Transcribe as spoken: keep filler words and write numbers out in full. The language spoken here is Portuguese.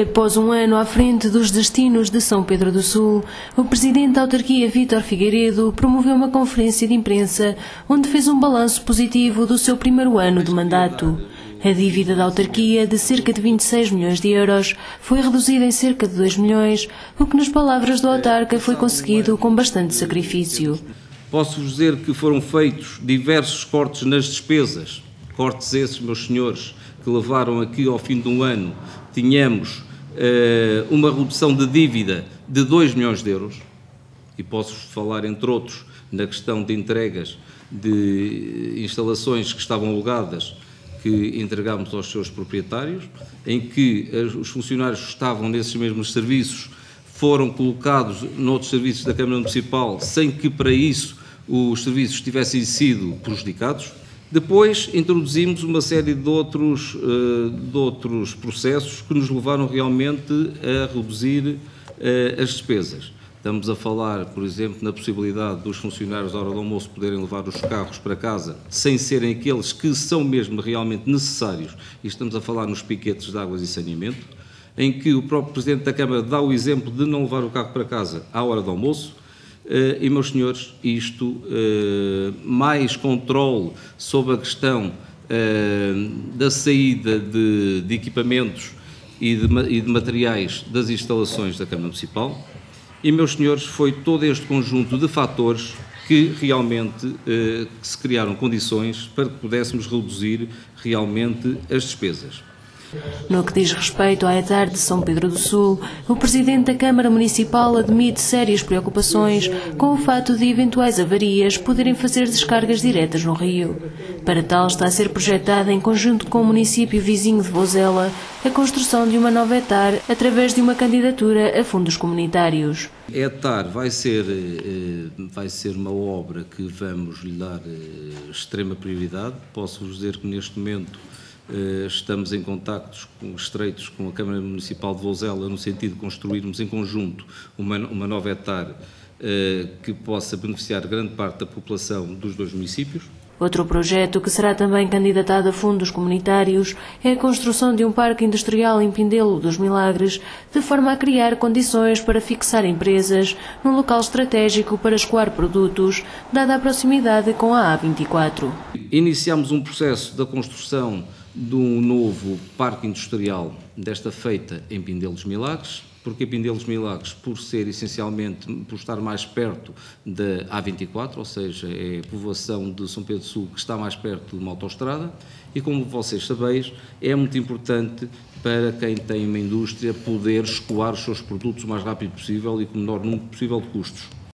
Após um ano à frente dos destinos de São Pedro do Sul, o presidente da autarquia, Vítor Figueiredo, promoveu uma conferência de imprensa onde fez um balanço positivo do seu primeiro ano de mandato. A dívida da autarquia, de cerca de vinte e seis milhões de euros, foi reduzida em cerca de dois milhões, o que, nas palavras do autarca, foi conseguido com bastante sacrifício. Posso-vos dizer que foram feitos diversos cortes nas despesas, cortes esses, meus senhores, que levaram aqui ao fim de um ano, tínhamos uh, uma redução de dívida de dois milhões de euros, e posso-vos falar, entre outros, na questão de entregas de instalações que estavam alugadas, que entregámos aos seus proprietários, em que os funcionários que estavam nesses mesmos serviços foram colocados noutros serviços da Câmara Municipal, sem que para isso os serviços tivessem sido prejudicados. Depois introduzimos uma série de outros, de outros processos que nos levaram realmente a reduzir as despesas. Estamos a falar, por exemplo, na possibilidade dos funcionários à hora do almoço poderem levar os carros para casa sem serem aqueles que são mesmo realmente necessários, e estamos a falar nos piquetes de águas e saneamento, em que o próprio Presidente da Câmara dá o exemplo de não levar o carro para casa à hora do almoço. Uh, e, meus senhores, isto, uh, mais controle sobre a questão uh, da saída de, de equipamentos e de, e de materiais das instalações da Câmara Municipal. E, meus senhores, foi todo este conjunto de fatores que realmente uh, que se criaram condições para que pudéssemos reduzir realmente as despesas. No que diz respeito à E T A R de São Pedro do Sul, o presidente da Câmara Municipal admite sérias preocupações com o fato de eventuais avarias poderem fazer descargas diretas no rio. Para tal, está a ser projetada, em conjunto com o município vizinho de Vozela, a construção de uma nova E T A R através de uma candidatura a fundos comunitários. A E T A R vai ser, vai ser uma obra que vamos lhe dar extrema prioridade. Posso-vos dizer que neste momento estamos em contactos estreitos com a Câmara Municipal de Vozela no sentido de construirmos em conjunto uma, uma nova E T A R eh, que possa beneficiar grande parte da população dos dois municípios. Outro projeto que será também candidatado a fundos comunitários é a construção de um parque industrial em Pindelo dos Milagres, de forma a criar condições para fixar empresas num local estratégico para escoar produtos, dada a proximidade com a A vinte e quatro. Iniciamos um processo da construção de um novo parque industrial, desta feita em Pindelo dos Milagres, porque Pindelo dos Milagres, por ser essencialmente, por estar mais perto da A vinte e quatro, ou seja, é a povoação de São Pedro do Sul que está mais perto de uma autoestrada, e como vocês sabeis, é muito importante para quem tem uma indústria poder escoar os seus produtos o mais rápido possível e com o menor número possível de custos.